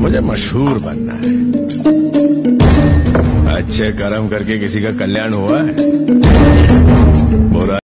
मुझे मशहूर बनना है। अच्छे कर्म करके किसी का कल्याण हुआ है। बुरा